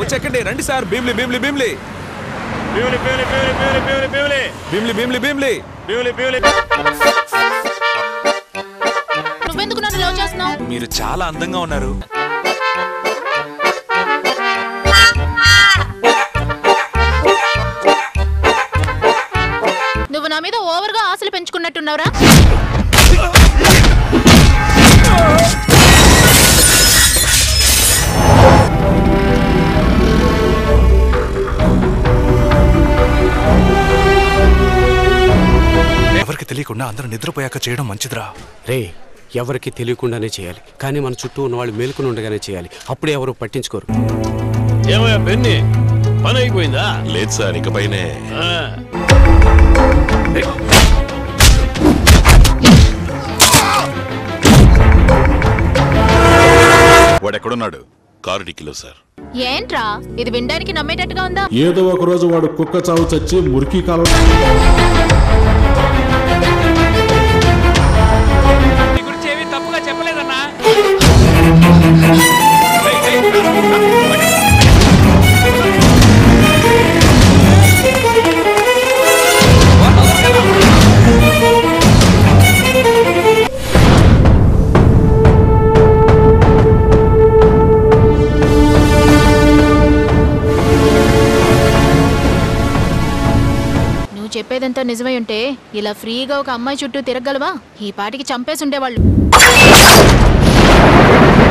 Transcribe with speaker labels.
Speaker 1: చెక్కండి రండి సార్. భీమ్లీ భీమ్లీ భీమ్లీ
Speaker 2: భీమ్లీ భీమ్లీ భీమ్లీ భీమ్లీ భీమ్లీ
Speaker 1: భీమ్లీ భీమ్లీ భీమ్లీ
Speaker 2: భీమ్లీ భీమ్లీ.
Speaker 3: నువ్వెందుకు నన్ను లవ్ చేస్తున్నావు?
Speaker 1: మీరు చాలా అందంగా ఉన్నారు.
Speaker 3: నువ్వు నా మీద ఓవర్గా ఆశలు పెంచుకున్నట్టున్నావురా?
Speaker 1: ఎవరికి తెలియకుండా అందరూ నిద్రపోయాక చేయడం మంచిదిరా.
Speaker 4: రే, ఎవరికి తెలియకుండానే చేయాలి, కానీ మన చుట్టూ ఉన్న వాళ్ళు మేలుకుని ఉండగానే చేయాలి. అప్పుడే ఎవరు పట్టించుకోరు.
Speaker 2: ఏమయ్యా బెన్ని, పని అయిపోయిందా?
Speaker 5: లేదు సార్, ఇకపైనే. వాడెక్కడున్నాడు? కారు డిక్కీలో సార్.
Speaker 3: ఏంట్రా ఇది వినడానికి నమ్మేటట్టుగా ఉందా?
Speaker 6: ఏదో ఒక రోజు వాడు కుక్క చావు చచ్చి మురికి కాలం.
Speaker 1: గురించి ఏమీ తప్పుగా చెప్పలేదన్నా.
Speaker 3: చెప్పేదంతా నిజమై ఉంటే ఇలా ఫ్రీగా ఒక అమ్మాయి చుట్టూ తిరగలవా? ఈ పాటికి చంపేసి ఉండేవాళ్ళు.